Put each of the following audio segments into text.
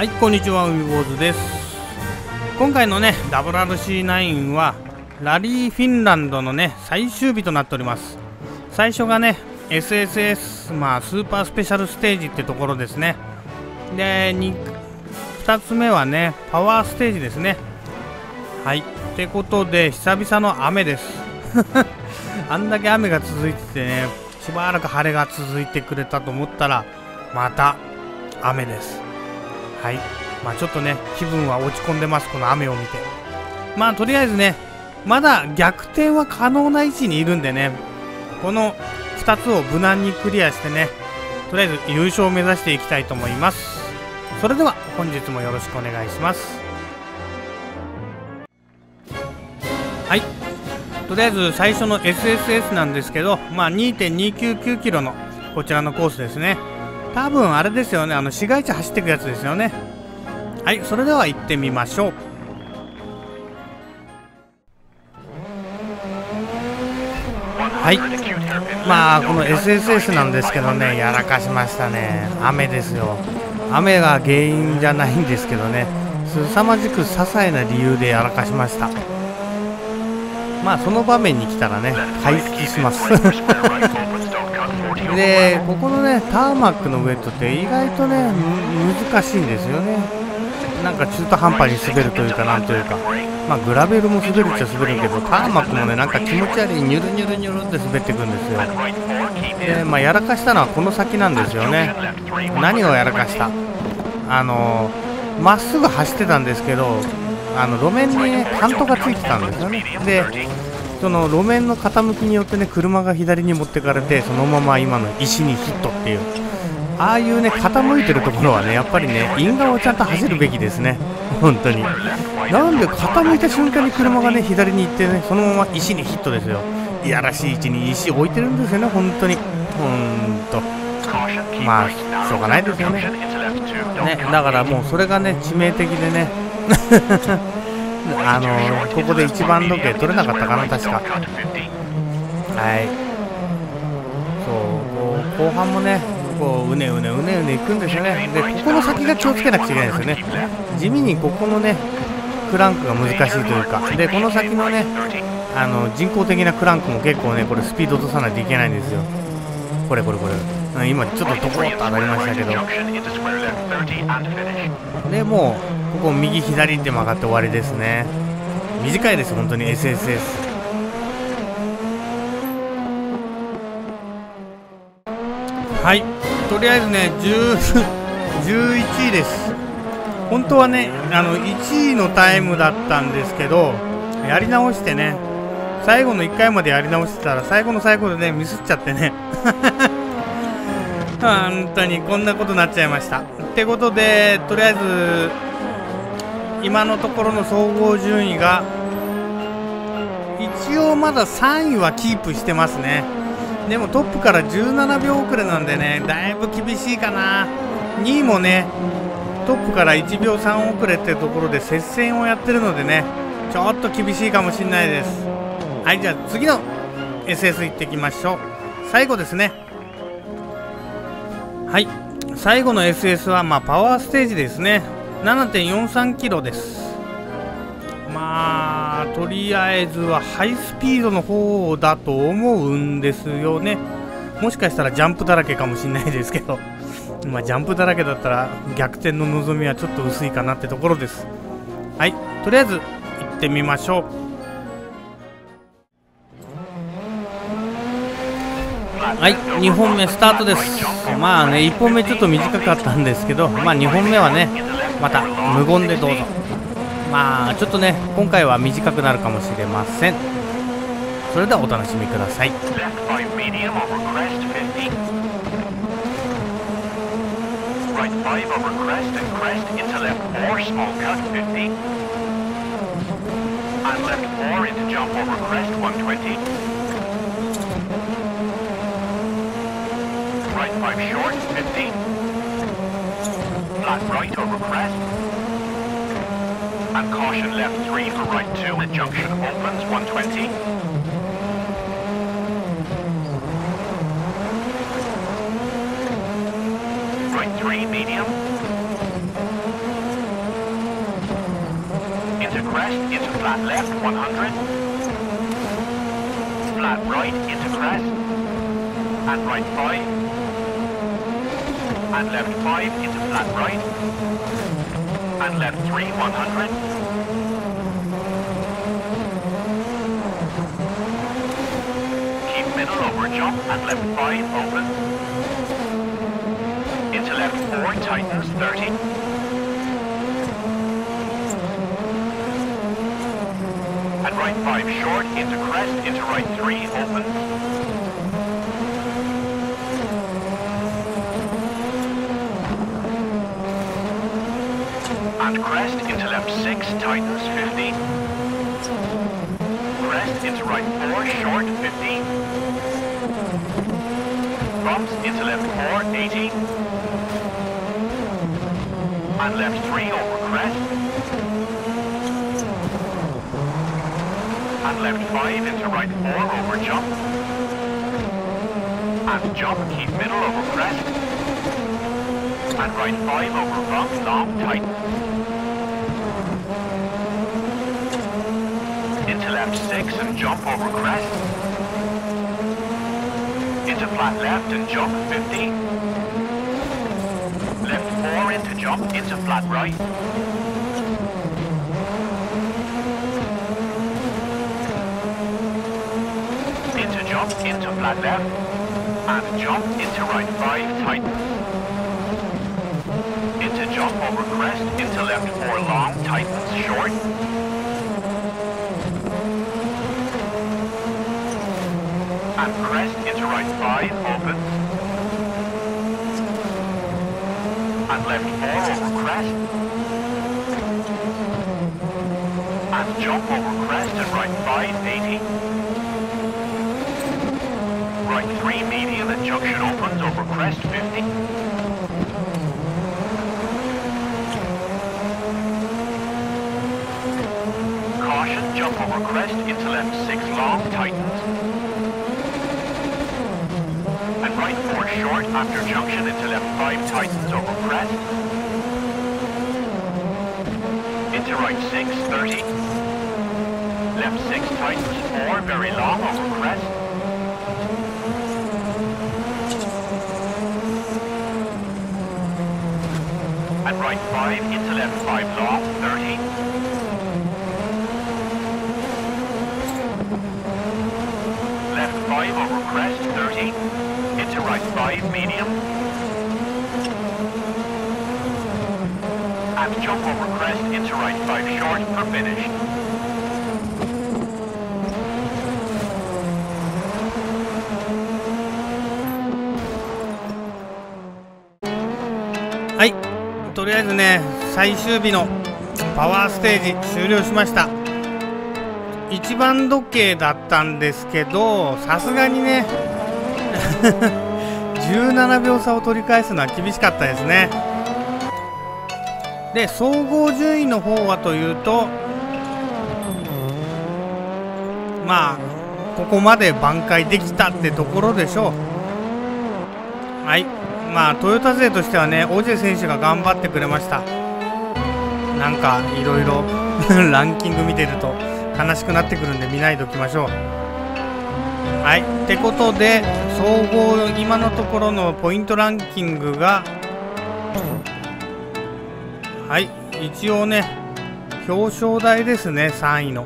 はい、こんにちは、海坊主です。今回のね WRC9 はラリーフィンランドのね最終日となっております。最初がね SSS、スーパースペシャルステージってところですね。で2つ目はねパワーステージですね。はい、ってことで久々の雨ですあんだけ雨が続いててね、しばらく晴れが続いてくれたと思ったらまた雨です。はい、ちょっとね気分は落ち込んでます、この雨を見て。とりあえずねまだ逆転は可能な位置にいるんでね、この2つを無難にクリアしてね、とりあえず優勝を目指していきたいと思います。それでは本日もよろしくお願いします。はい、とりあえず最初の SSS なんですけど、2.299 キロのこちらのコースですね。多分あれですよね、市街地走っていくやつですよね。はい、それでは行ってみましょう。はい、この SSS なんですけどね、やらかしましたね。雨ですよ。雨が原因じゃないんですけどね、凄まじく些細な理由でやらかしました。その場面に来たらね回復しますで、ここのねターマックのウェットって意外とね難しいんですよね。なんか中途半端に滑るというか、なんというか、グラベルも滑るっちゃ滑るけど、ターマックもねなんか気持ち悪いニュルニュルニュルって滑っていくんですよ。で、やらかしたのはこの先なんですよね。何をやらかした、まっすぐ走ってたんですけど、路面にねカントがついてたんですよね。でその路面の傾きによってね車が左に持ってかれて、そのまま今の石にヒットっていう、ああいうね傾いてるところはねやっぱりねイン側をちゃんと走るべきですね。本当になんで傾いた瞬間に車がね左に行ってね、そのまま石にヒットですよ。いやらしい位置に石置いてるんですよね、本当に。しょうがないですよね。だからもうそれがね致命的でねここで1番時計取れなかったかな、確か。はい、そう後半もねうねうねいくんですよね。でここの先が気をつけなくちゃいけないんですよね。地味にここのねクランクが難しいというか、でこの先のね人工的なクランクも結構ねこれスピード落とさないといけないんですよ。これ今ちょっとドコッと当たりましたけど、でもうここ右左って曲がって終わりですね。短いです本当に SSS。 はい、とりあえずね11位です。本当はね1位のタイムだったんですけど、やり直してね最後の1回までやり直してたら最後の最後でねミスっちゃってね本当にこんなことになっちゃいましたってことで、とりあえず今のところの総合順位が一応まだ3位はキープしてますね。でもトップから17秒遅れなんでねだいぶ厳しいかな。2位もねトップから1秒3遅れっていうところで接戦をやってるのでね、ちょっと厳しいかもしれないです。はい、じゃあ次の SS 行ってきましょう。最後ですね。はい、最後の SS はパワーステージですね。 7.43 キロです。とりあえずはハイスピードの方だと思うんですよね。もしかしたらジャンプだらけかもしれないですけどジャンプだらけだったら逆転の望みはちょっと薄いかなってところです。はい、とりあえず行ってみましょう。はい、2本目スタートです。1本目ちょっと短かったんですけど、2本目はねまた無言でどうぞ。ちょっとね今回は短くなるかもしれません。それではお楽しみください。 Right 5 short, 50. Flat right over crest. And caution left 3 for right 2. The junction opens, 120. Right 3, medium. crest into flat left 100. Flat right into crest. And right 5. And left 5 into flat right. And left 3 100. Keep middle over jump and left 5 open. Into left 4 tightens 30. And right 5 short into crest into right 3 open. And crest into left 6 tightens 50. Crest into right 4 short 50. Bumps into left 4 80. And left 3 over crest. And left 5 into right 4 over jump. And jump, keep middle over crest. And right 5 over bump, long, tight. Into left 6 and jump over crest. Into flat left and jump 50. Left 4 into jump, into flat right. Into jump, into flat left. And jump into right 5, tightens. Into jump over crest, into left 4 long, tightens, short. And crest into right 5, opens. And left 4 over crest. And jump over crest and right 5, 80. Right 3 medium and junction opens over crest 50. Caution, jump over crest into left 6 long, tightens. And right 4 short after junction into left 5 tightens over crest. Into right 6, 30. Left 6 tightens 4, very long over crest. And right 5 into left 5 long, 30. Left 5 over crest, 30. Into right 5 medium. And jump over crest into right 5 short for finish. はい、とりあえずね、最終日のパワーステージ終了しました。1番時計だったんですけど、さすがにね17秒差を取り返すのは厳しかったですね。で、総合順位の方はというと、まあここまで挽回できたってところでしょう。はい、まあトヨタ勢としてはね、オジェ選手が頑張ってくれました。なんかいろいろランキング見てると悲しくなってくるんで見ないときましょう。はい、ってことで総合今のところのポイントランキングが、はい、一応ね表彰台ですね。3位の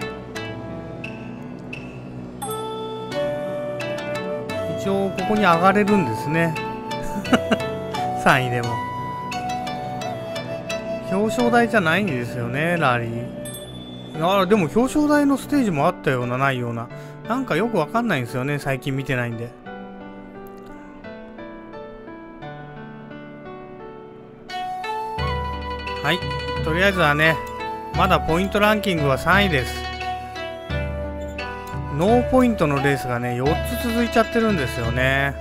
一応ここに上がれるんですね3位でも表彰台じゃないんですよね、ラリー。でも表彰台のステージもあったようなないような、なんかよくわかんないんですよね、最近見てないんで。はい、とりあえずはね、まだポイントランキングは3位です。ノーポイントのレースがね4つ続いちゃってるんですよね。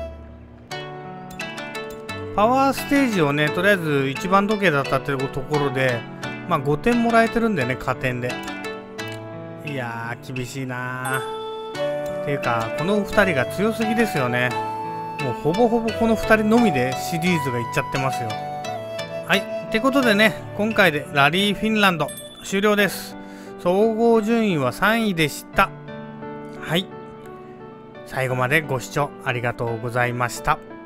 パワーステージをね、とりあえず1番時計だったっていうところで、まあ5点もらえてるんでね、加点で。いやー厳しいなー。っていうかこの2人が強すぎですよね。もうほぼほぼこの2人のみでシリーズがいっちゃってますよ。はい、ってことでね、今回でラリーフィンランド終了です。 総合順位は3位でした。はい。最後までご視聴ありがとうございました。